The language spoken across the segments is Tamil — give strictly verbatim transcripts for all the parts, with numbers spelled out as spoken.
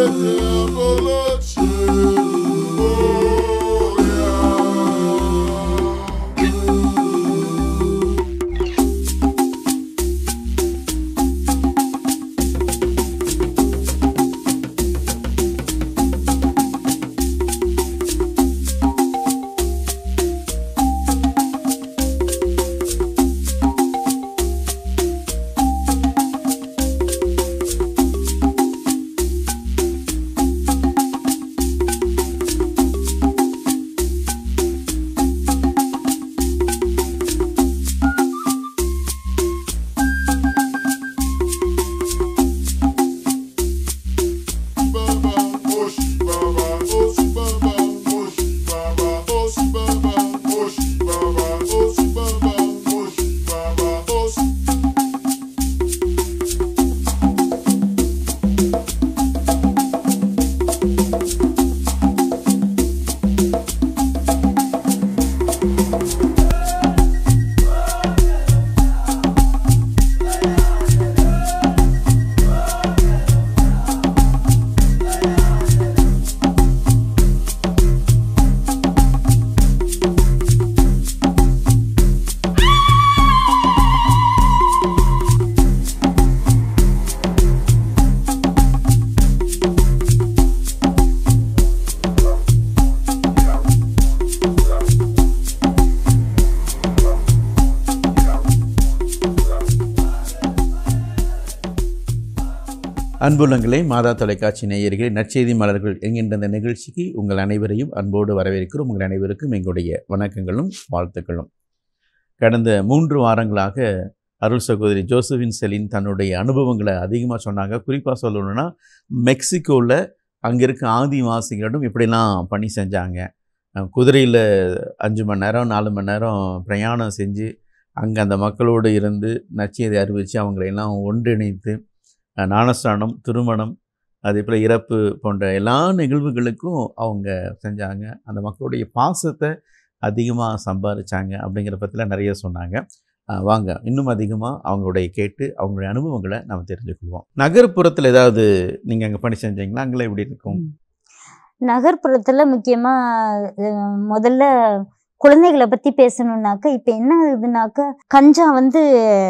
அன்புள்ளங்களே, மாதா தொலைக்காட்சி நேயர்களே, நற்செய்தி மலர்கள் என்கின்ற இந்த நிகழ்ச்சிக்கு உங்கள் அனைவரையும் அன்போடு வரவேற்கிறோம். உங்கள் அனைவருக்கும் எங்களுடைய வணக்கங்களும் வாழ்த்துக்களும். கடந்த மூன்று வாரங்களாக அருள் சகோதரி ஜோசபின் செலின் தன்னுடைய அனுபவங்களை அதிகமாக சொன்னாங்க. குறிப்பாக சொல்லணும்னா மெக்சிகோவில் அங்கே இருக்க ஆதிவாசிகளிடம் இப்படிலாம் பணி செஞ்சாங்க. குதிரையில் அஞ்சு மணி நேரம் நாலு மணி நேரம் பிரயாணம் செஞ்சு அங்கே அந்த மக்களோடு இருந்து நற்செய்தி அறிவித்து அவங்களையெல்லாம் ஒன்றிணைத்து ஞானஸ்நானம், திருமணம், அதே போல் இறப்பு போன்ற எல்லா நிகழ்வுகளுக்கும் அவங்க செஞ்சாங்க. அந்த மக்களுடைய பாசத்தை அதிகமாக சம்பாதிச்சாங்க அப்படிங்கிற பற்றிலாம் நிறைய சொன்னாங்க. வாங்க இன்னும் அதிகமாக அவங்களுடைய கேட்டு அவங்களுடைய அனுபவங்களை நம்ம தெரிஞ்சுக்கொள்வோம். நகர்ப்புறத்தில் ஏதாவது நீங்கள் அங்கே பணி செஞ்சீங்களா? அங்கே எப்படி இருக்கும்? நகர்ப்புறத்தில் முக்கியமாக முதல்ல குழந்தைகளை பற்றி பேசணுன்னாக்கா, இப்போ என்ன ஆகுதுனாக்கா, கஞ்சா வந்து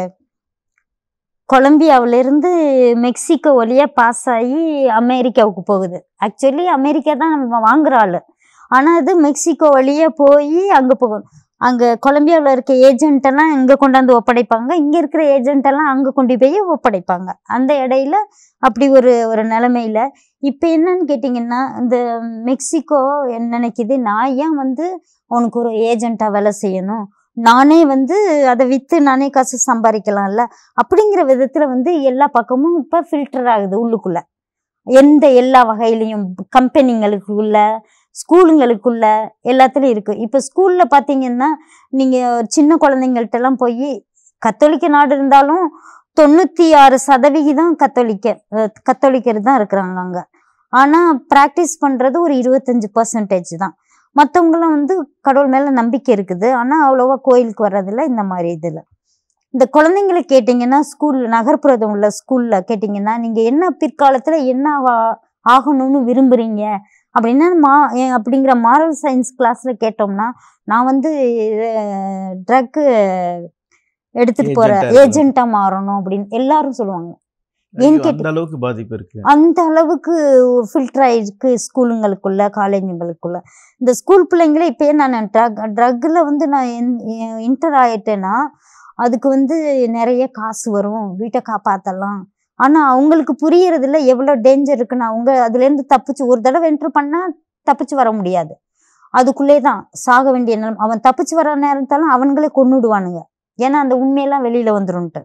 கொலம்பியாவிலேருந்து மெக்சிகோ வழியாக பாஸ் ஆகி அமெரிக்காவுக்கு போகுது. ஆக்சுவலி அமெரிக்கா தான் நம்ம வாங்குற ஆள், ஆனால் அது மெக்சிகோ வழியாக போய் அங்கே போகணும். அங்கே கொலம்பியாவில் இருக்க ஏஜென்ட்டெல்லாம் இங்கே கொண்டாந்து ஒப்படைப்பாங்க, இங்கே இருக்கிற ஏஜென்ட்டெல்லாம் அங்கே கொண்டு போய் ஒப்படைப்பாங்க. அந்த இடையில அப்படி ஒரு ஒரு நிலைமையில் இப்போ என்னன்னு கேட்டிங்கன்னா, இந்த மெக்சிகோ என்ன நினைக்கிது, நான் ஏன் வந்து அவனுக்கு ஒரு ஏஜென்ட்டாக வேலை செய்யணும், நானே வந்து அதை விற்று நானே காசு சம்பாதிக்கலாம்ல அப்படிங்கிற விதத்தில் வந்து எல்லா பக்கமும் இப்போ ஃபில்டர் ஆகுது. உள்ளுக்குள்ளே எந்த எல்லா வகையிலையும் கம்பெனிங்களுக்குள்ள, ஸ்கூலுங்களுக்குள்ள எல்லாத்துலேயும் இருக்குது. இப்போ ஸ்கூலில் பார்த்தீங்கன்னா நீங்கள் சின்ன குழந்தைங்கள்ட்டெல்லாம் போய், கத்தோலிக்க நாடு இருந்தாலும் தொண்ணூற்றி ஆறு சதவிகிதம் கத்தோலிக்க கத்தோலிக்கர் தான் இருக்கிறாங்க அங்கே. ஆனால் ப்ராக்டிஸ் பண்ணுறது ஒரு இருபத்தஞ்சி பர்சன்டேஜ் தான். மற்றவங்களாம் வந்து கடவுள் மேலே நம்பிக்கை இருக்குது, ஆனால் அவ்வளோவா கோயிலுக்கு வர்றதில்ல. இந்த மாதிரி இதில் இந்த குழந்தைங்களை கேட்டிங்கன்னா, ஸ்கூல் நகர்ப்புறத்தில் உள்ள ஸ்கூலில் கேட்டிங்கன்னா, நீங்கள் என்ன பிற்காலத்தில் என்ன ஆகணும்னு விரும்புகிறீங்க அப்படின்னா, மா அப்படிங்கிற மாரல் சயின்ஸ் கிளாஸில் கேட்டோம்னா, நான் வந்து ட்ரக்கு எடுத்துகிட்டு போகிற ஏஜென்ட்டாக மாறணும் அப்படின்னு எல்லாரும் சொல்லுவாங்க. ஏன்னு கேட்டு அளவுக்கு பாதிப்பு இருக்கு, அந்த அளவுக்கு ஃபில்டர் ஆயிருக்கு ஸ்கூலுங்களுக்குள்ள, காலேஜுங்களுக்குள்ள. இந்த ஸ்கூல் பிள்ளைங்களே இப்போ நான் ட்ரக் ட்ரக்கில் வந்து நான் இன்டர் ஆகிட்டேன்னா அதுக்கு வந்து நிறைய காசு வரும், வீட்டை காப்பாற்றலாம். ஆனால் அவங்களுக்கு புரியறதில்ல எவ்வளோ டேஞ்சர் இருக்குன்னு. அவங்க அதுலேருந்து தப்பிச்சு ஒரு தடவை என்ட்ரு பண்ணால் தப்பிச்சு வர முடியாது, அதுக்குள்ளே தான் சாக வேண்டிய நேரம். அவன் தப்பிச்சு வர நேரத்தாலும் அவங்களே கொன்னுடுவானுங்க, ஏன்னா அந்த உண்மையெல்லாம் வெளியில் வந்துருன்ட்டு.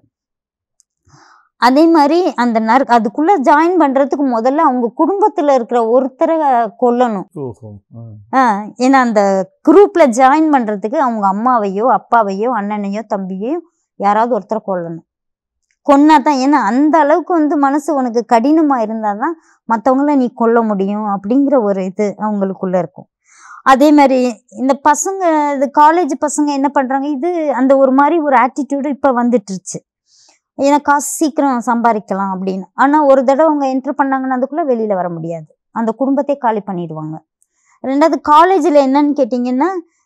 அதே மாதிரி அந்த நர் அதுக்குள்ளே ஜாயின் பண்ணுறதுக்கு முதல்ல அவங்க குடும்பத்தில் இருக்கிற ஒருத்தரை கொல்லணும். ஆ ஏன்னா அந்த குரூப்பில் ஜாயின் பண்ணுறதுக்கு அவங்க அம்மாவையோ அப்பாவையோ அண்ணனையோ தம்பியோ யாராவது ஒருத்தரை கொல்லணும். கொன்னா தான், ஏன்னா அந்த அளவுக்கு வந்து மனசு உனக்கு கடினமாக இருந்தால் தான் மற்றவங்கள நீ கொல்ல முடியும் அப்படிங்கிற ஒரு இது அவங்களுக்குள்ளே இருக்கும். அதே மாதிரி இந்த பசங்க, இது காலேஜ் பசங்க என்ன பண்ணுறாங்க, இது அந்த ஒரு மாதிரி ஒரு ஆட்டிடியூடு இப்போ வந்துட்டுருச்சு. ஏன்னா காசு சீக்கிரம் சம்பாதிக்கலாம் அப்படின்னு. ஆனால் ஒரு தடவை அவங்க என்ட்ரு பண்ணாங்கன்னா அதுக்குள்ளே வெளியில் வர முடியாது, அந்த குடும்பத்தை காலி பண்ணிடுவாங்க. ரெண்டாவது காலேஜில் என்னன்னு கேட்டிங்கன்னா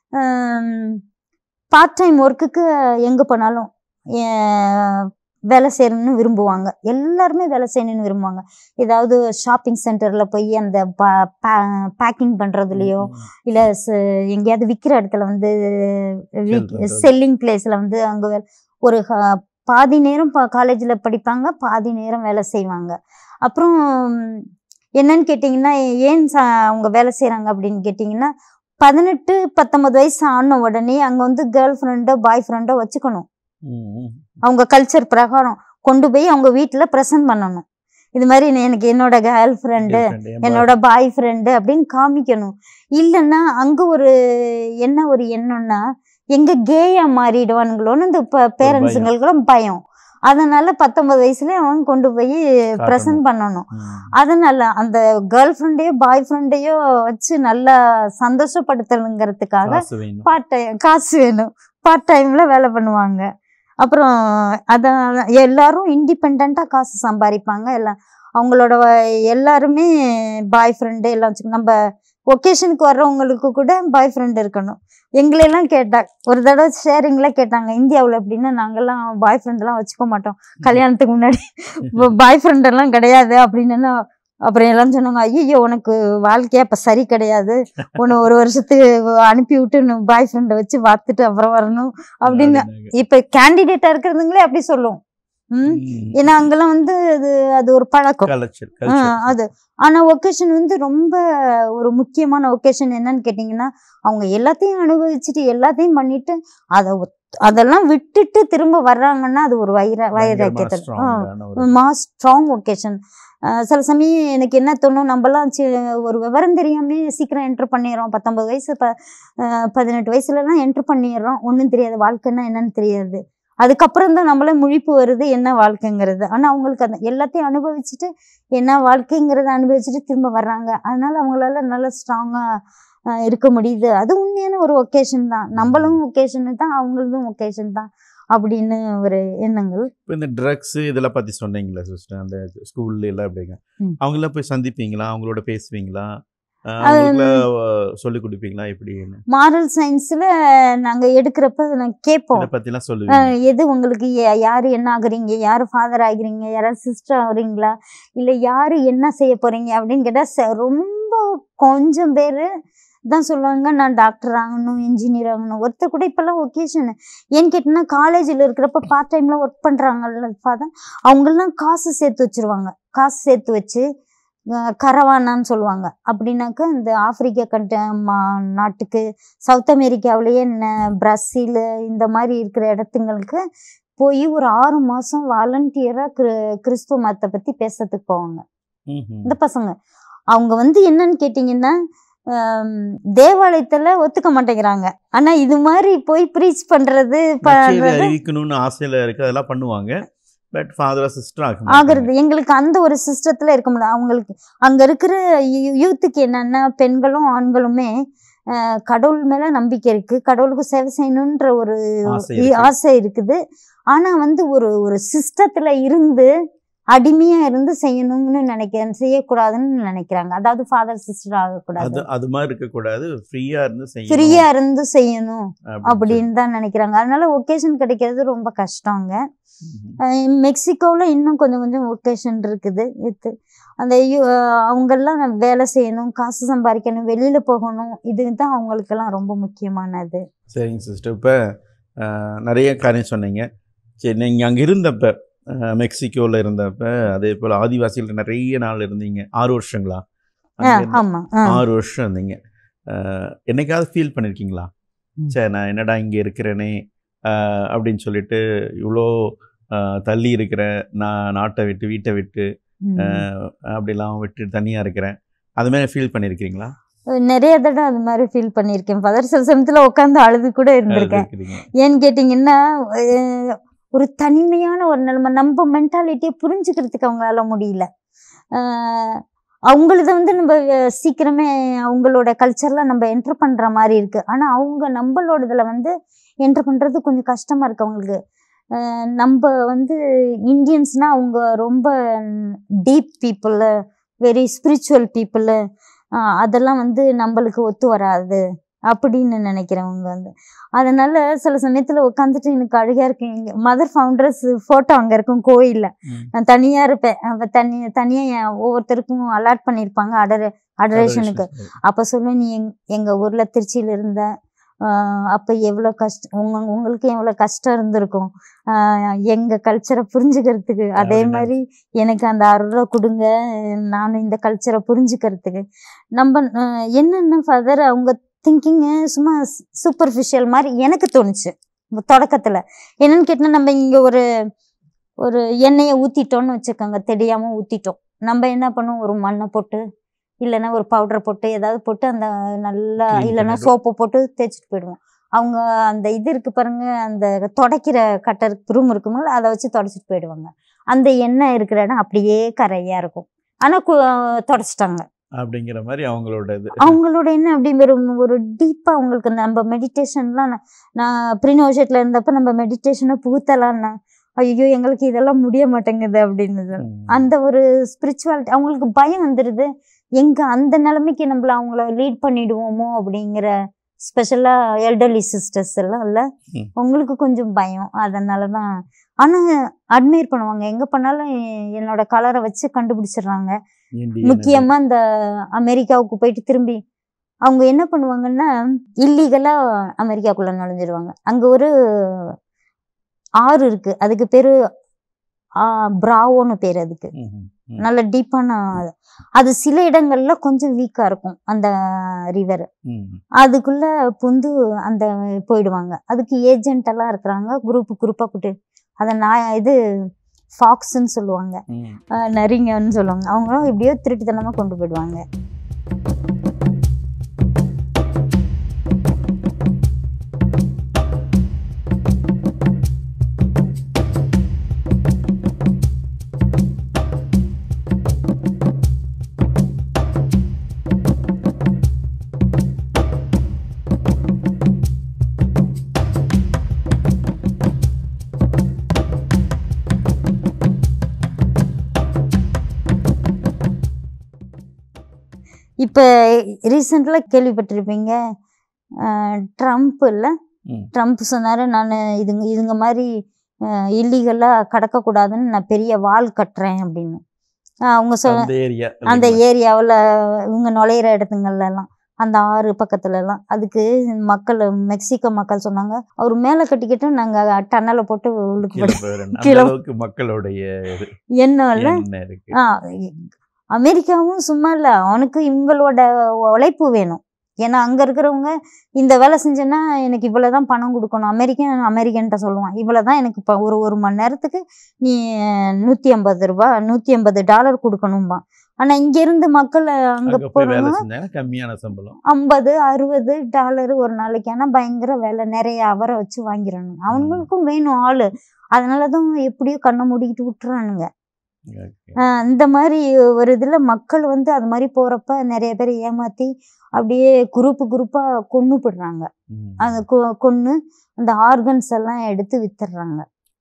பார்ட் டைம் ஒர்க்குக்கு எங்கே போனாலும் வேலை செய்யணும்னு விரும்புவாங்க. எல்லாருமே வேலை செய்யணும்னு விரும்புவாங்க. ஏதாவது ஷாப்பிங் சென்டரில் போய் அந்த பேக்கிங் பண்ணுறதுலையோ இல்லை எங்கேயாவது விற்கிற இடத்துல வந்து செல்லிங் பிளேஸில் வந்து அங்கே ஒரு பாதி நேரம் காலேஜில் படிப்பாங்க, பாதி நேரம் வேலை செய்வாங்க. அப்புறம் என்னன்னு கேட்டிங்கன்னா ஏன் ச அவங்க வேலை செய்கிறாங்க அப்படின்னு கேட்டிங்கன்னா பதினெட்டு பத்தொன்பது வயசு ஆன உடனே அங்கே வந்து கேர்ள் ஃப்ரெண்டோ பாய் ஃப்ரெண்டோ வச்சுக்கணும். அவங்க கல்ச்சர் பிரகாரம் கொண்டு போய் அவங்க வீட்டில் ப்ரெசன்ட் பண்ணணும். இது மாதிரி எனக்கு என்னோட கேர்ள் ஃப்ரெண்டு என்னோட பாய் ஃப்ரெண்டு அப்படின்னு காமிக்கணும். இல்லைன்னா அங்கே ஒரு என்ன ஒரு எண்ணம்னா எங்கே கேயா மாறிடுவானுங்களோன்னு இந்த இப்போ பேரண்ட்ஸுங்களுக்குலாம் பயம். அதனால பத்தொன்பது வயசுல அவன் கொண்டு போய் ப்ரெசன்ட் பண்ணணும். அதனால அந்த கேர்ள் ஃப்ரெண்டையோ பாய் ஃப்ரெண்டையோ வச்சு நல்லா சந்தோஷப்படுத்தணுங்கிறதுக்காக பார்ட் டைம் காசு வேணும், பார்ட் டைம்ல வேலை பண்ணுவாங்க. அப்புறம் அதனால எல்லாரும் இண்டிபெண்ட்டாக காசு சம்பாதிப்பாங்க. எல்லாம் அவங்களோட எல்லாருமே பாய் ஃப்ரெண்டு எல்லாம் வச்சு நம்ம ஒகேஷனுக்கு வர்றவங்களுக்கு கூட பாய் ஃப்ரெண்ட் இருக்கணும். எங்களெல்லாம் கேட்டாங்க ஒரு தடவை ஷேரிங்கில் கேட்டாங்க, இந்தியாவில் எப்படின்னா நாங்கள்லாம் பாய் ஃப்ரெண்டெல்லாம் வச்சுக்க மாட்டோம், கல்யாணத்துக்கு முன்னாடி பாய் ஃப்ரெண்டெல்லாம் கிடையாது அப்படின்னு. அப்புறம் எல்லாம் சொன்னாங்க, ஐயோ உனக்கு வாழ்க்கையா இப்போ சரி கிடையாது, உன்னை ஒரு வருஷத்துக்கு அனுப்பி விட்டு பாய் ஃப்ரெண்டை வச்சு பார்த்துட்டு அப்புறம் வரணும் அப்படின்னு. இப்போ கேண்டிடேட்டாக இருக்கிறதுங்களே அப்படி சொல்லுவோம். ம் ஏன்னா அங்கெல்லாம் வந்து அது அது ஒரு பழக்கம் அது. ஆனால் ஒகேஷன் வந்து ரொம்ப ஒரு முக்கியமான ஒகேஷன் என்னன்னு கேட்டிங்கன்னா அவங்க எல்லாத்தையும் அனுபவிச்சுட்டு எல்லாத்தையும் பண்ணிட்டு அதை அதெல்லாம் விட்டுட்டு திரும்ப வர்றாங்கன்னா அது ஒரு வைர வைராக்கியத்தை மாஸ் ஸ்ட்ராங் ஒகேஷன். சில சமயம் எனக்கு என்ன தோணும், நம்மலாம் ஒரு விவரம் தெரியாமே சீக்கிரம் என்ட்ரு பண்ணிடுறோம். பத்தொன்பது வயசு ப பதினெட்டு வயசுலலாம் என்ட்ரு பண்ணிடுறோம், ஒன்றும் தெரியாது, வாழ்க்கைன்னா என்னன்னு தெரியாது. அதுக்கப்புறம் தான் நம்மளே முழிப்பு வருது என்ன வாழ்க்கைங்கிறது. ஆனால் அவங்களுக்கு அந்த எல்லாத்தையும் அனுபவிச்சுட்டு என்ன வாழ்க்கைங்கிறத அனுபவிச்சுட்டு திரும்ப வர்றாங்க. அதனால அவங்களால நல்லா ஸ்ட்ராங்காக இருக்க முடியுது. அது உண்மையான ஒரு ஒகேஷன் தான். நம்மளும் ஒகேஷனு தான், அவங்களதும் ஒகேஷன் தான் அப்படின்னு ஒரு எண்ணங்கள். இப்போ இந்த ட்ரக்ஸு இதெல்லாம் பற்றி சொன்னீங்களா சிஸ்டர், அந்த ஸ்கூல்ல எல்லாம் எப்படிங்க அவங்களாம் போய் சந்திப்பீங்களா, அவங்களோட பேசுவீங்களா, சொல்லி கொடுப்பீங்களா? எப்படி மாரல் சயின்ஸில் நாங்கள் எடுக்கிறப்ப நான் கேட்போம், பற்றிலாம் சொல்லுவேன். எது உங்களுக்கு யார் என்ன ஆகுறீங்க, யார் ஃபாதர் ஆகுறீங்க, யாராவது சிஸ்டர் ஆகுறீங்களா, இல்லை யார் என்ன செய்ய போகிறீங்க அப்படின்னு கேட்டால் ரொம்ப கொஞ்சம் பேர் தான் சொல்லுவாங்க நான் டாக்டர் ஆகணும், இன்ஜினியர் ஆகணும். ஒருத்தர் கூட இப்போல்லாம் ஒகேஷன் ஏன்னு கேட்டிங்கன்னா காலேஜில் இருக்கிறப்ப பார்ட் டைமில் ஒர்க் பண்ணுறாங்கல்ல ஃபாதர், அவங்கெல்லாம் காசு சேர்த்து வச்சுருவாங்க. காசு சேர்த்து வச்சு கரவானான்னு சொல்லுவாங்க. அப்படின்னாக்கா இந்த ஆப்பிரிக்கா கண்ட மா நாட்டுக்கு சவுத் அமெரிக்காவிலேயே பிரசில் இந்த மாதிரி இருக்கிற இடத்துங்களுக்கு போய் ஒரு ஆறு மாதம் வாலண்டியராக கிரு கிறிஸ்துவ மதத்தை பற்றி பேசுறதுக்கு போவாங்க இந்த பசங்க. அவங்க வந்து என்னன்னு கேட்டிங்கன்னா தேவாலயத்தில் ஒத்துக்க மாட்டேங்கிறாங்க, ஆனால் இது மாதிரி போய் ப்ரீச் பண்ணுறது அறிவிக்கணும்னு ஆசையில் இருக்கு, அதெல்லாம் பண்ணுவாங்க. பட் ஃபாதர் சிஸ்டர் ஆகிறது எங்களுக்கு அந்த ஒரு சிஸ்டத்தில் இருக்க முடியாது. அவங்களுக்கு அங்கே இருக்கிற யூத்துக்கு என்னென்னா பெண்களும் ஆண்களுமே கடவுள் மேலே நம்பிக்கை இருக்குது, கடவுளுக்கு சேவை செய்யணுன்ற ஒரு ஆசை இருக்குது. ஆனால் வந்து ஒரு ஒரு சிஸ்டத்தில் இருந்து அடிமையாக இருந்து செய்யணும்னு நினைக்கிறேன், செய்யக்கூடாதுன்னு நினைக்கிறாங்க. அதாவது ஃபாதர் சிஸ்டர் ஆகக்கூடாது, அது மாதிரி இருக்கக்கூடாது, ஃப்ரீயாக இருந்து ஃப்ரீயாக இருந்து செய்யணும் அப்படின்னு தான் நினைக்கிறாங்க. அதனால ஒகேஷன் கிடைக்கிறது ரொம்ப கஷ்டங்க. மெக்சிகோவில் இன்னும் கொஞ்சம் கொஞ்சம் ஒகேஷன் இருக்குது. இது அந்த அவங்கெல்லாம் வேலை செய்யணும், காசு சம்பாதிக்கணும், வெளியில் போகணும், இதுதான் அவங்களுக்கெல்லாம் ரொம்ப முக்கியமானது. சரிங்க சிஸ்டர், இப்போ நிறைய காரியம் சொன்னீங்க. சரி, நீங்கள் அங்கே இருந்தப்போ மெக்சிகோவில் இருந்தப்ப அதே போல் ஆதிவாசிகள் நிறைய நாள் இருந்தீங்க, ஆறு வருஷங்களா? ஆமாம், ஆறு வருஷம் இருந்தீங்க. என்னைக்காவது ஃபீல் பண்ணியிருக்கீங்களா, சரி நான் என்னடா இங்கே இருக்கிறேனே அப்படின்னு சொல்லிட்டு, இவ்வளோ தள்ளி இருக்கிறேன், நான் நாட்டை விட்டு வீட்டை விட்டு அப்படிலாம் விட்டு தனியாக இருக்கிறேன், அது மாதிரி ஃபீல் பண்ணியிருக்கீங்களா? நிறைய தடவை அது மாதிரி ஃபீல் பண்ணியிருக்கேன் ஃபாதர். சில சமயத்தில் உட்காந்து அழுது கூட இருந்திருக்கேன். ஏன்னு கேட்டிங்கன்னா ஒரு தனிமையான ஒரு நிலைமை, நம்ம மென்டாலிட்டியை புரிஞ்சுக்கிறதுக்கு அவங்களால முடியல. அவங்களத வந்து நம்ம சீக்கிரமே அவங்களோட கல்ச்சரில் நம்ம என்ட்ரு பண்ணுற மாதிரி இருக்குது. ஆனால் அவங்க நம்மளோட இதில் வந்து என்ட்ரு பண்ணுறது கொஞ்சம் கஷ்டமாக இருக்குது அவங்களுக்கு. நம்ம வந்து இந்தியன்ஸ்னால் அவங்க ரொம்ப deep people, very spiritual people, அதெல்லாம் வந்து நம்மளுக்கு ஒத்து வராது அப்படின்னு நினைக்கிறவங்க வந்து. அதனால சில சமயத்தில் உட்காந்துட்டு எனக்கு அழுகையாக இருக்கு. எங்கள் மதர் ஃபவுண்டர்ஸ் ஃபோட்டோ அங்கே இருக்கும் கோயிலில். நான் தனியாக இருப்பேன். அப்போ தனி தனியாக ஒவ்வொருத்தருக்கும் அலாட் பண்ணியிருப்பாங்க அடர் அடரேஷனுக்கு. அப்போ சொல்லுவேன், நீ எங் எங்கள் ஊரில் திருச்சியில் இருந்த அப்போ எவ்வளோ கஷ்டம், உங்க உங்களுக்கு எவ்வளோ கஷ்டம் இருந்திருக்கும் எங்கள் கல்ச்சரை புரிஞ்சுக்கிறதுக்கு. அதே மாதிரி எனக்கு அந்த அருளை கொடுங்க, நானும் இந்த கல்ச்சரை புரிஞ்சுக்கிறதுக்கு. நம்ம என்னென்ன ஃபாதர் அவங்க திங்கிங்கு சும்மா சூப்பர்ஃபிஷியல் மாதிரி எனக்கு தோணுச்சு தொடக்கத்தில். என்னன்னு கேட்டால், நம்ம இங்கே ஒரு ஒரு எண்ணெயை ஊற்றிட்டோன்னு வச்சுக்கோங்க, தெரியாமல் ஊற்றிட்டோம். நம்ம என்ன பண்ணுவோம், ஒரு மண்ணை போட்டு இல்லைன்னா ஒரு பவுடரை போட்டு ஏதாவது போட்டு அந்த நல்லா இல்லைன்னா சோப்பை போட்டு தேய்ச்சிட்டு போயிடுவோம். அவங்க அந்த இது இருக்கு பாருங்க, அந்த துடைக்கிற கட்டர் ரூம் இருக்கும்போது அதை வச்சு தொடச்சிட்டு போயிடுவாங்க. அந்த எண்ணெய் இருக்கிற இடம் அப்படியே கரையாக இருக்கும், ஆனால் தொடச்சிட்டாங்க அப்படிங்கிற மாதிரி அவங்களோட இது. அவங்களோட என்ன அப்படி ஒரு ஒரு டீப்பாக அவங்களுக்கு நம்ம மெடிடேஷன்லாம் நான் ப்ரீனோஷத்தில் இருந்தப்போ நம்ம மெடிடேஷனை புகுத்தலான்னா ஐயோ எங்களுக்கு இதெல்லாம் முடிய மாட்டேங்குது அப்படின்னு. அந்த ஒரு ஸ்பிரிச்சுவாலிட்டி அவங்களுக்கு பயம் வந்துடுது. எங்கே அந்த நிலைமைக்கு நம்மள அவங்கள லீட் பண்ணிடுவோமோ அப்படிங்கிற ஸ்பெஷலாக எல்டர்லி சிஸ்டர்ஸ் எல்லாம் இல்லை, உங்களுக்கு கொஞ்சம் பயம். அதனால தான். ஆனால் அட்மையர் பண்ணுவாங்க, எங்கே பண்ணாலும் என்னோட கலரை வச்சு கண்டுபிடிச்சிடுறாங்க. முக்கியமாக இந்த அமெரிக்காவுக்கு போயிட்டு திரும்பி அவங்க என்ன பண்ணுவாங்கன்னா, இல்லீகலாக அமெரிக்காவுக்குள்ளே நுழைஞ்சிடுவாங்க. அங்கே ஒரு ஆறு இருக்கு, அதுக்கு பேரு பிராவோன்னு பேர். அதுக்கு நல்ல டீப்பான, அது சில இடங்கள்ல கொஞ்சம் வீக்கா இருக்கும் அந்த ரிவர். அதுக்குள்ள புந்து அந்த போயிடுவாங்க. அதுக்கு ஏஜென்ட் எல்லாம் இருக்கிறாங்க, குரூப் குரூப்பா கூட்டு. அதை நான் இது ஃபாக்ஸ்ன்னு சொல்லுவாங்க, நரிங்கன்னு சொல்லுவாங்க. அவங்களும் எப்படியோ திருட்டுத்தனமா கொண்டு போயிடுவாங்க. இப்போ ரீசெண்டாக கேள்விப்பட்டிருப்பீங்க, ட்ரம்ப் இல்லை, ட்ரம்ப் சொன்னார், நான் இதுங்க இதுங்க மாதிரி இல்லீகலாக கடக்கக்கூடாதுன்னு நான் பெரிய வால் கட்டுறேன் அப்படின்னு. அவங்க சொ அந்த ஏரியாவில் இவங்க நுழையிற இடத்துங்கள்லாம் அந்த ஆறு பக்கத்துலலாம். அதுக்கு மக்கள், மெக்சிகோ மக்கள் சொன்னாங்க, அவர் மேலே கட்டிக்கிட்டு நாங்கள் டன்னலை போட்டு உள்ளுக்கு மக்களுடைய என்ன இல்லை. ஆ அமெரிக்காவும் சும்மா இல்லை, அவனுக்கு இவங்களோட உழைப்பு வேணும். ஏன்னா அங்கே இருக்கிறவங்க இந்த வேலை செஞ்சேன்னா எனக்கு இவ்வளோ தான் பணம் கொடுக்கணும். அமெரிக்கன் அமெரிக்கன்ட்ட சொல்லுவான், இவ்வளோ தான் எனக்கு இப்போ ஒரு ஒரு மணி நேரத்துக்கு நீ நூற்றி ஐம்பது ரூபா நூற்றி ஐம்பது டாலர் கொடுக்கணும்பா. ஆனால் இங்கேருந்து மக்கள் அங்கே போகிறவங்க கம்மியான சம்பளம் ஐம்பது அறுபது டாலரு ஒரு நாளைக்கு. ஆனால் பயங்கர வேலை, நிறைய அவரை வச்சு வாங்கிறானுங்க. அவங்களுக்கும் வேணும் ஆள், அதனால தான் எப்படியோ கண்ணை மூடிக்கிட்டு விட்டுறானுங்க. இந்த மாதிரி ஒரு இதில் மக்கள் வந்து அது மாதிரி போகிறப்ப நிறைய பேர் ஏமாற்றி அப்படியே குரூப்பு குரூப்பாக கொன்று போடுறாங்க. அந்த கொன்று அந்த ஆர்கன்ஸ் எல்லாம் எடுத்து வித்துடுறாங்க.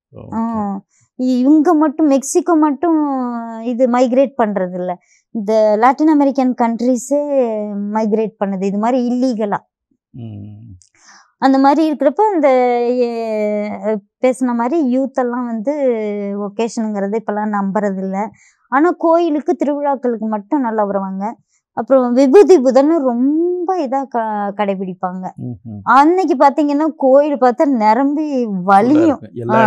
இவங்க மட்டும் மெக்சிகோ மட்டும் இது மைக்ரேட் பண்ணுறது இல்லை, இந்த லாட்டின் அமெரிக்கன் கண்ட்ரிஸே மைக்ரேட் பண்ணுது இது மாதிரி இல்லீகலாக. அந்த மாதிரி இருக்கிறப்ப இந்த பேசின மாதிரி யூத்தெல்லாம் வந்து ஒகேஷனுங்கிறது இப்போல்லாம் நம்புறது இல்லை. ஆனால் கோயிலுக்கு திருவிழாக்களுக்கு மட்டும் நல்லா வருவாங்க. அப்புறம் விபூதி புதன்னு ரொம்ப இதாக க கடைபிடிப்பாங்க. அன்னைக்கு பார்த்தீங்கன்னா கோயில் பார்த்தா நிரம்பி வலியும்.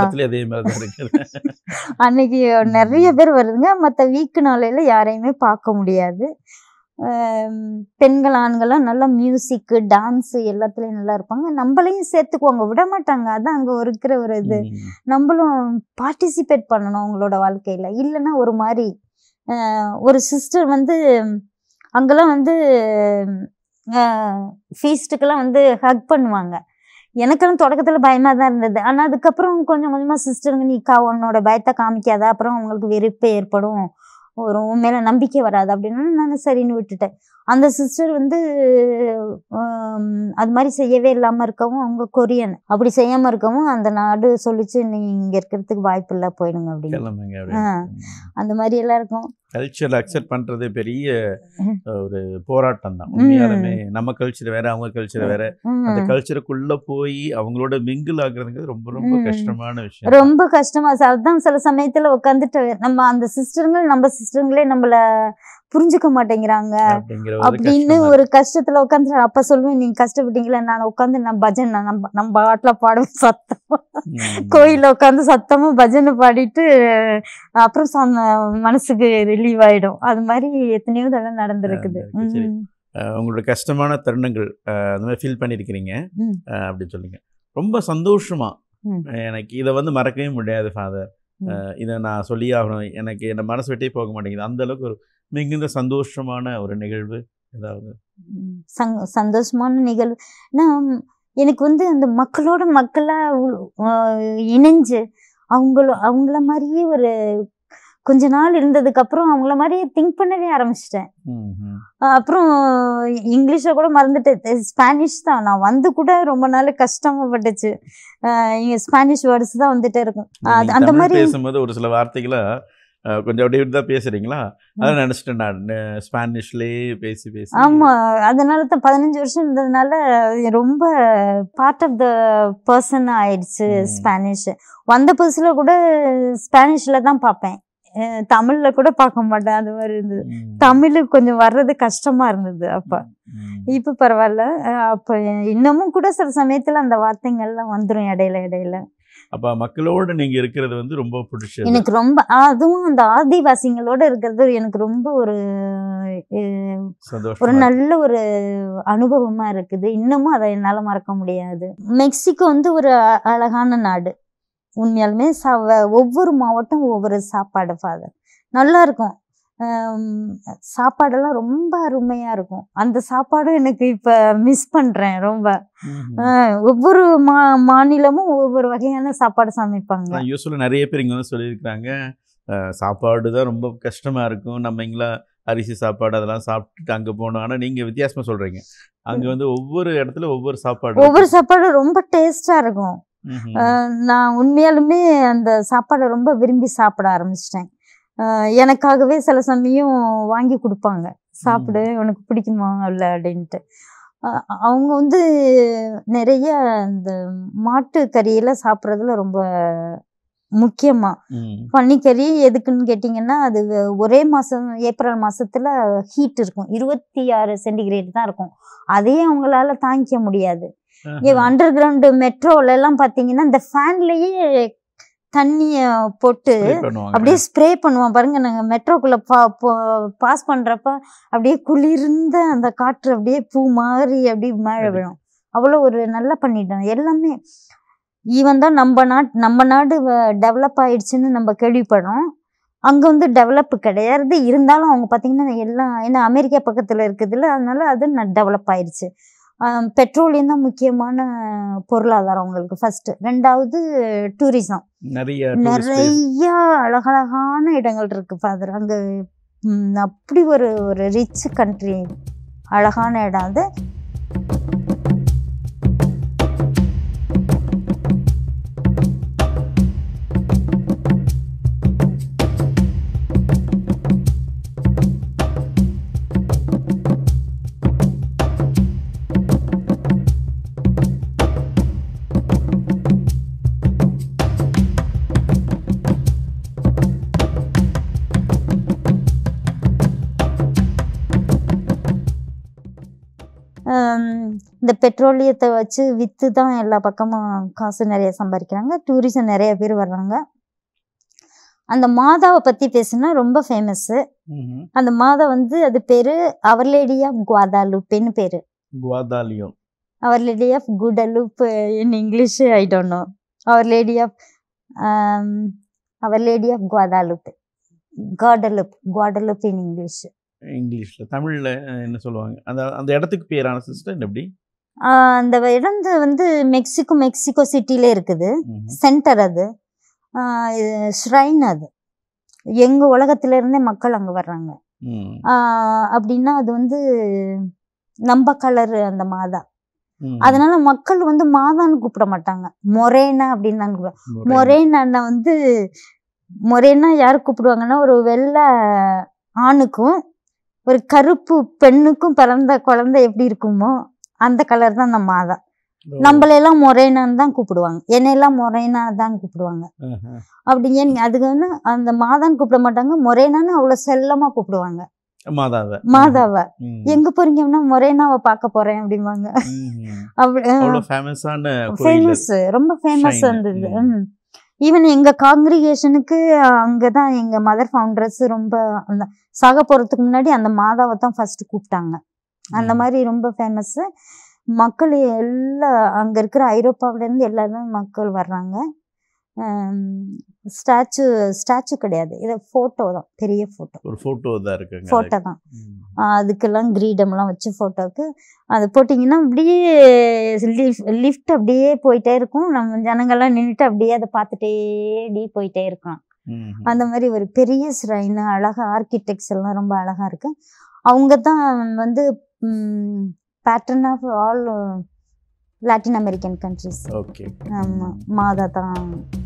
அன்னைக்கு நிறைய பேர் வருதுங்க. மற்ற வீக்கு நாளையில யாரையுமே பார்க்க முடியாது. பெண்கள் ஆண்கள்லாம் நல்லா மியூசிக்கு டான்ஸு எல்லாத்துலேயும் நல்லா இருப்பாங்க. நம்மளையும் சேர்த்துக்குவாங்க, விட மாட்டாங்க. அதான் அங்கே இருக்கிற ஒரு இது, நம்மளும் பார்ட்டிசிபேட் பண்ணணும் அவங்களோட வாழ்க்கையில். இல்லைன்னா ஒரு மாதிரி ஒரு சிஸ்டர் வந்து அங்கெல்லாம் வந்து ஃபீஸ்ட்டுக்கெல்லாம் வந்து ஹக் பண்ணுவாங்க. எனக்கெல்லாம் தொடக்கத்தில் பயமாக தான் இருந்தது. ஆனால் அதுக்கப்புறம் கொஞ்சம் கொஞ்சமாக சிஸ்டருங்க நீ கா உன்னோட பயத்தை காமிக்காத, அப்புறம் அவங்களுக்கு வெறுப்பு ஏற்படும், ஒரு உன் மேலே நம்பிக்கை வராது அப்படின்னு நான் சரின்னு விட்டுட்டேன். அந்த சிஸ்டர் வந்து அது மாதிரி செய்யவே இல்லாமல் இருக்கவும், அவங்க கொரியன், அப்படி செய்யாமல் இருக்கவும் அந்த நாடு சொல்லிச்சு நீ இங்கே இருக்கிறதுக்கு வாய்ப்பு இல்லை, போயிடுங்க அப்படின்னு. அந்த மாதிரி எல்லாம் இருக்கும். கல்ச்சர் அக்செப்ட் பண்றது பெரிய ஒரு போராட்டம் தான் உண்மையாலுமே. நம்ம கல்ச்சர் வேற, அவங்க கல்ச்சர் வேற. அந்த கல்ச்சருக்குள்ள போய் அவங்களோட மிங்கிள் ஆகுறதுங்கிறது ரொம்ப ரொம்ப கஷ்டமான விஷயம். ரொம்ப கஷ்டமா. அதுதான் சில சமயத்துல உட்காந்துட்டு நம்ம அந்த சிஸ்டருங்கள் நம்ம சிஸ்டருங்களே நம்மள புரிஞ்சுக்க மாட்டேங்கிறாங்க அப்படின்னு ஒரு கஷ்டத்துல உட்காந்து. அப்ப சொல்லுவேன், நீங்க கஷ்டப்பட்டீங்களா, நான் உட்காந்து நான் பஜன் நம்ம நம்ம பாட்டுல பாடுவேன் சத்தமா, கோயில உட்காந்து சத்தமா பஜனை பாடிட்டு அப்புறம் மனசுக்கு ரிலீவ் ஆயிடும். அது மாதிரி எத்தனையோ இதெல்லாம் நடந்திருக்குது. உங்களோட கஷ்டமான தருணங்கள் அந்த மாதிரி ஃபீல் பண்ணியிருக்கிறீங்க அப்படின்னு சொல்லுங்க. ரொம்ப சந்தோஷமா எனக்கு இதை வந்து மறக்கவே முடியாது ஃபாதர், இதை நான் சொல்லி ஆகணும், எனக்கு என்ன மனசு விட்டே போக மாட்டேங்குது, அந்த அளவுக்கு ஒரு மிகுந்த சந்தோஷமான ஒரு நிகழ்வு ஏதாவது? சந்தோஷமான நிகழ்வு எனக்கு வந்து அந்த மக்களோட மக்களா இணைஞ்சு அவங்கள அவங்கள மாதிரியே ஒரு கொஞ்ச நாள் இருந்ததுக்கு அப்புறம் அவங்கள மாதிரியே திங்க் பண்ணவே ஆரம்பிச்சிட்டேன். அப்புறம் இங்கிலீஷை கூட மறந்துட்டேன், ஸ்பானிஷ் தான். நான் வந்து கூட ரொம்ப நாள் கஷ்டமாப்பட்டுச்சு, இங்க ஸ்பானிஷ் வேர்ட்ஸ் தான் வந்துட்டே இருக்கும். அந்த மாதிரி பேசும்போது ஒரு சில வார்த்தைகளை கொஞ்சம் அப்படியே தான் பேசுறீங்களா, அதான் நினைச்சிட்டேன் நான் ஸ்பானிஷ்லேயே பேசி பேசி. ஆமா, அதனால தான் பதினஞ்சு வருஷம் இருந்ததுனால ரொம்ப பார்ட் ஆஃப் த பர்சன் ஆயிடுச்சு ஸ்பானிஷ். வந்த புதுசுல கூட ஸ்பானிஷ்ல தான் பார்ப்பேன், தமிழ்ல கூட பார்க்க மாட்டேன். அது மாதிரி இருந்தது. தமிழ் கொஞ்சம் வர்றது கஷ்டமா இருந்தது அப்ப. இப்ப பரவாயில்ல. அப்ப இன்னமும் கூட சில சமயத்துல அந்த வார்த்தைகள்லாம் வந்துடும் இடையில இடையில. அப்ப மக்களோட நீங்க இருக்கிறது வந்து ரொம்ப பிடிச்சது எனக்கு ரொம்ப. அதுவும் அந்த ஆதிவாசிகளோட இருக்கிறது எனக்கு ரொம்ப ஒரு ஒரு நல்ல ஒரு அனுபவமா இருக்குது. இன்னமும் அதை என்னால மறக்க முடியாது. மெக்சிகோ வந்து ஒரு அழகான நாடு உண்மையாலுமே. ஒவ்வொரு மாவட்டம் ஒவ்வொரு சாப்பாடு ஃபாதர் நல்லா இருக்கும். சாப்பாடெல்லாம் ரொம்ப அருமையா இருக்கும். அந்த சாப்பாடும் எனக்கு இப்ப மிஸ் பண்றேன் ரொம்ப. ஒவ்வொரு மா மாநிலமும் ஒவ்வொரு வகையான சாப்பாடு சமைப்பாங்க. யூஸ்வலா நிறைய பேர் இங்க வந்து சொல்லியிருக்கிறாங்க, சாப்பாடு தான் ரொம்ப கஷ்டமா இருக்கும், நம்ம இங்களா அரிசி சாப்பாடு அதெல்லாம் சாப்பிட்டுட்டு அங்க போனோம். ஆனா நீங்க வித்தியாசமா சொல்றீங்க, அங்க வந்து ஒவ்வொரு இடத்துல ஒவ்வொரு சாப்பாடு ஒவ்வொரு சாப்பாடு ரொம்ப டேஸ்டா இருக்கும். நான் உண்மையாலுமே அந்த சாப்பாடை ரொம்ப விரும்பி சாப்பிட ஆரம்பிச்சிட்டேன். எனக்காகவே சில சமயம் வாங்கி கொடுப்பாங்க, சாப்பிடு உனக்கு பிடிக்குமா இல்லை அப்படின்ட்டு. அவங்க வந்து நிறைய இந்த மாட்டு கறியெல்லாம் சாப்பிட்றதுல ரொம்ப முக்கியமா. பன்னிக்கறி எதுக்குன்னு கேட்டிங்கன்னா, அது ஒரே மாதம் ஏப்ரல் மாதத்துல ஹீட் இருக்கும், இருபத்தி ஆறு சென்டிகிரேட் தான் இருக்கும். அதையே அவங்களால தாங்கிக்க முடியாது. அண்டர் கிரவுண்டு மெட்ரோல எல்லாம் பார்த்தீங்கன்னா இந்த ஃபேன்லேயே தண்ணிய போட்டு அப்படியே ஸ்ப்ரே பண்ணுவான் பாருங்க. நாங்கள் மெட்ரோக்குள்ள பா பாஸ் பண்றப்ப அப்படியே குளிர்ந்த அந்த காற்று அப்படியே பூ மாதிரி அப்படியே மழை விழும். அவ்வளோ ஒரு நல்லா பண்ணிட்டோம் எல்லாமே. ஈவன் தான் நம்ம நாட் நம்ம நாடு டெவலப் ஆயிடுச்சுன்னு நம்ம கேள்விப்படுறோம், அங்கே வந்து டெவலப் கிடையாது. இருந்தாலும் அவங்க பார்த்தீங்கன்னா எல்லாம் ஏன்னா அமெரிக்கா பக்கத்தில் இருக்குதுல்ல, அதனால அது டெவலப் ஆயிடுச்சு. பெட்ரோலியம் தான் முக்கியமான பொருளாதாரம் அவங்களுக்கு ஃபர்ஸ்ட். ரெண்டாவது டூரிசம், நிறைய நிறைய அழகழகான இடங்கள் இருக்கு ஃபாதர் அங்கே. அப்படி ஒரு ஒரு ரிச் கண்ட்ரி, அழகான இடம் அது. இந்த பெட்ரோலியத்தை வச்சு விற்று தான் எல்லா பக்கமும் காசு நிறைய சம்பாதிக்கிறாங்க. டூரிசம் நிறைய பேர் வர்றாங்க. அந்த மாதாவை பற்றி பேசுனா ரொம்ப ஃபேமஸ்ஸு. அந்த மாதா வந்து அது பேர் அவர் லேடி ஆஃப் குவாதாலுப்பேன்னு பேர். குவாதாலியோ our lady of Guadalupe in English I don't know. Our lady of our lady of Guadalupe, Guadalupe Guadalupe in English. இங்கிலீஷ்ல தமிழ்ல என்ன சொல்லுவாங்க அந்த அந்த இடத்துக்கு பேரான சிஸ்டர் எப்படி? அந்த இடம் வந்து மெக்சிகோ மெக்சிகோ சிட்டில இருக்குது, சென்டர் அது. ஷ்ரைன் அது எங்கள் உலகத்திலேருந்தே மக்கள் அங்கே வர்றாங்க. ம் ஆஹ் அப்படின்னா அது வந்து நம்ம கலர் அந்த மாதா. ம். அதனால மக்கள் வந்து மாதான்னு கூப்பிட மாட்டாங்க, மொரேனா அப்படின்னு தான் கூப்பிடுவாங்க. முறை. மொரேனா வந்து மொரேனா யார் கூப்பிடுவாங்கன்னா ஒரு வெள்ளை ஆணுக்கும் ஒரு கருப்பு பெண்ணுக்கும் பிறந்த குழந்தை எப்படி இருக்குமோ அந்த கலர் தான் அந்த மாதா. ஓ. நம்மளையெல்லாம் மொரேனான்னு தான் கூப்பிடுவாங்க, என்னையெல்லாம் மொரேனா தான் கூப்பிடுவாங்க. ஆஹா. அப்படி ஏன் அதுக்கு வந்து அந்த மாதான்னு கூப்பிட மாட்டாங்க, மொரேனான்னு அவ்வளோ செல்லமாக கூப்பிடுவாங்க மாதாவை. மாதாவை. ம். எங்க போறீங்கன்னா மொரேனாவை பார்க்க போறேன் அப்படிம்பாங்க. ம்ஹும். அப்படி அவ்வளோ ஃபேமஸான கோயில். ஃபேமஸ், ரொம்ப ஃபேமஸ் Shrine. வந்தது. ம். ஈவன் எங்க காங்கிரிகேஷனுக்கு அங்கே தான் எங்க மதர் ஃபவுண்டர்ஸ் ரொம்ப அந்த சாக போறதுக்கு முன்னாடி அந்த மாதாவை தான் ஃபர்ஸ்ட் கூப்பிட்டாங்க. அந்த ம். மாதிரி ரொம்ப ஃபேமஸ். மக்கள் எல்லாம் அங்க இருக்கிற ஐரோப்பாவில இருந்து எல்லாரும் மக்கள் வர்றாங்க. ஸ்டாச்சு ஸ்டாச்சு கிடையாது, இது ஃபோட்டோ தான், பெரிய ஃபோட்டோ ஒரு ஃபோட்டோ தான் இருக்குங்க. ஃபோட்டோ தான். ம். ஆஹ் அதுக்கெல்லாம் கிரீடம்லாம் வச்சு ஃபோட்டோவுக்கு அது போட்டிங்கன்னா அப்படியே லிஃப்ட் அப்படியே போயிட்டே இருக்கும். நம்ம ஜனங்கள்லாம் நின்றுட்டு அப்படியே அதை பார்த்துட்டே அப்படியே போயிட்டே இருக்கலாம். ம்ஹும். அந்த மாதிரி ஒரு பெரிய ஸ்ரைன், அழகா ஆர்கிடெக்ட்ஸ் எல்லாம் ரொம்ப அழகா இருக்கு. அவங்க தான் வந்து pattern of all Latin American countries. Okay. ஆமாம், மாதா தான்.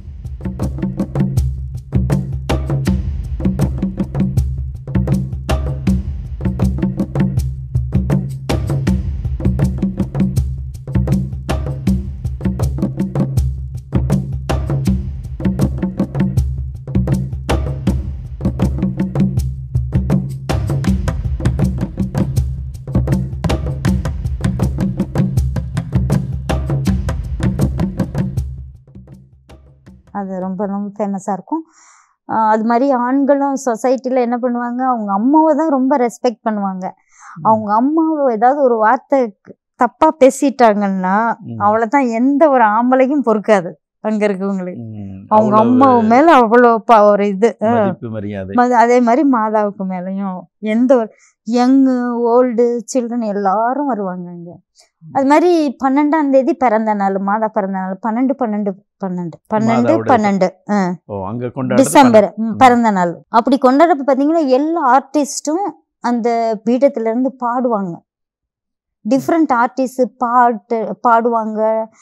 அது ரொம்ப ரொம்ப ஃபேமஸாக இருக்கும். ஆஹ் அது மாதிரி ஆண்களும் சொசைட்டியில் என்ன பண்ணுவாங்க, அவங்க அம்மாவை தான் ரொம்ப ரெஸ்பெக்ட் பண்ணுவாங்க. அவங்க அம்மாவை ஏதாவது ஒரு வார்த்தை தப்பாக பேசிட்டாங்கன்னா ம். அவ்வளோதான், எந்த ஒரு ஆம்பளைக்கும் பொறுக்காது அங்கே இருக்கவங்களுக்கு. ம். அவங்க அவ்வளவு அம்மாவு மேலே அவ்வளோ ப ஒரு இது. ஆஹ் மதிப்பு மரியாதை. ம- அதே மாதிரி மாதாவுக்கு மேலேயும் எந்த ஒரு யங்கு ஓல்டு சில்ட்ரன் எல்லாரும் வருவாங்க அங்கே. அது மாதிரி பன்னெண்டாம் தேதி பிறந்த நாள், மாதா பிறந்த நாள் பன்னெண்டு பன்னெண்டு பன்னெண்டு பன்னெண்டு மாதாவுடைய பன்னெண்டு ஆஹ் ஓ அங்க கொண்டாடுறது டிசம்பர் பன்னெண்டு. ம், பிறந்த நாள். அப்படி கொண்டாடுறப்ப பார்த்தீங்கன்னா எல்லா ஆர்டிஸ்ட்டும் அந்த பீடத்துல இருந்து பாடுவாங்க. டிஃப்ரெண்ட் ஆர்டிஸ்ட் பாட்டு பாடுவாங்க.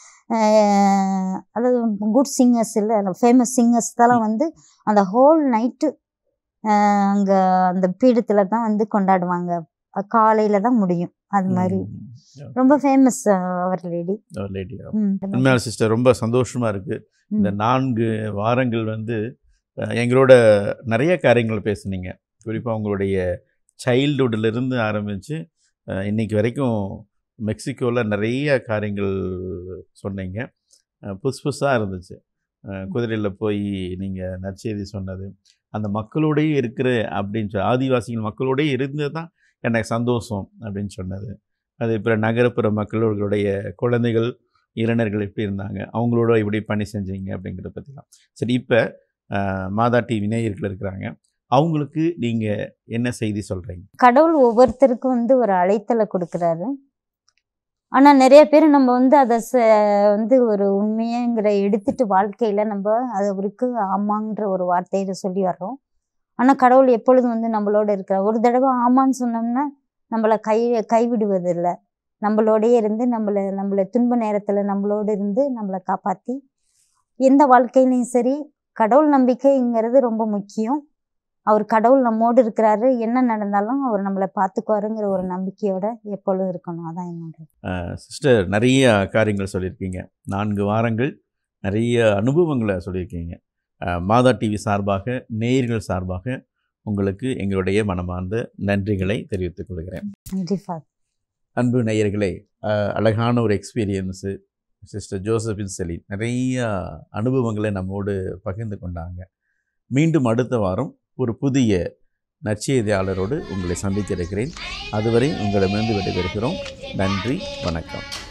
அஹ் அதாவது குட் சிங்கர்ஸ் இல்லை, ஃபேமஸ் சிங்கர்ஸ் தான் வந்து அந்த ஹோல் நைட்டு அங்கே அந்த பீடத்துல தான் வந்து கொண்டாடுவாங்க. காலையில தான் முடியும். அது மாதிரி ம். ரொம்ப ஃபேமஸ் அவர் லேடி. ஒரு lady. உண்மையான சிஸ்டர், ரொம்ப சந்தோஷமா இருக்கு. இந்த நான்கு வாரங்கள் வந்து அஹ், எங்களோட நிறைய காரியங்கள் பேசுனீங்க. குறிப்பாக உங்களுடைய சைல்டுஹுட்லேருந்து ஆரம்பித்து இன்னைக்கு வரைக்கும் மெக்சிகோவில் நிறைய காரியங்கள் சொன்னீங்க. அஹ், புதுசு புதுசாக இருந்துச்சு. குதிரையில் போய் நீங்கள் நற்செய்தி சொன்னது, அந்த மக்களோடயே இருக்கிற அப்படின்னு சொல்லி ஆதிவாசிகள் மக்களோடயே இருந்தது தான் எனக்கு சந்தோஷம் அப்படின்னு சொன்னது. அது இப்போ நகரப்புற மக்களுடைய குழந்தைகள் இளைஞர்கள் எப்படி இருந்தாங்க, அவங்களோட எப்படி பணி செஞ்சீங்க அப்படிங்கிறத பற்றிலாம். சரி, இப்போ மாதா டிவி நேயர்கள் இருக்கிறாங்க, அவங்களுக்கு நீங்கள் என்ன செய்தி சொல்கிறீங்க? கடவுள் ஒவ்வொருத்தருக்கும் வந்து ஒரு அழைத்தலை கொடுக்குறாரு. ஆனால் நிறைய பேர் நம்ம வந்து அதை ச வந்து ஒரு உண்மையங்கிற எடுத்துட்டு வாழ்க்கையில் நம்ம அது அவருக்கு ஆமாங்கிற ஒரு வார்த்தையில சொல்லி வர்றோம். ஆனால் கடவுள் எப்பொழுதும் வந்து நம்மளோட இருக்கிறார். ஒரு தடவை ஆமான்னு சொன்னோம்னா நம்மளை கை கைவிடுவதில்லை. நம்மளோடயே இருந்து நம்மளை நம்மளை துன்ப நேரத்தில் நம்மளோடு இருந்து நம்மளை காப்பாற்றி எந்த வாழ்க்கையிலையும் சரி கடவுள் நம்பிக்கைங்கிறது ரொம்ப முக்கியம். அவர் கடவுள் நம்மோடு இருக்கிறாரு, என்ன நடந்தாலும் அவர் நம்மளை பார்த்துக்குவாருங்கிற ஒரு நம்பிக்கையோட எப்பொழுதும் இருக்கணும். அதான் என்னோட. சிஸ்டர், நிறைய காரியங்கள் சொல்லியிருக்கீங்க. நான்கு வாரங்கள் நிறைய அனுபவங்களை சொல்லியிருக்கீங்க. அஹ், மாதா டிவி சார்பாக, நேயர்கள் சார்பாக உங்களுக்கு எங்களுடைய மனமார்ந்த நன்றிகளை தெரிவித்துக் கொள்கிறேன். கண்டிப்பா. அன்பு நேயர்களே, அஹ், அழகான ஒரு எக்ஸ்பீரியன்ஸு. சிஸ்டர் ஜோசபின் செலின் நிறைய அனுபவங்களை நம்மோடு பகிர்ந்து கொண்டாங்க. மீண்டும் அடுத்த வாரம் ஒரு புதிய நற்செய்தியாளரோடு உங்களை சந்திக்க இருக்கிறேன். அதுவரை உங்களிடமிருந்து விடைபெறுகிறோம். நன்றி, வணக்கம்.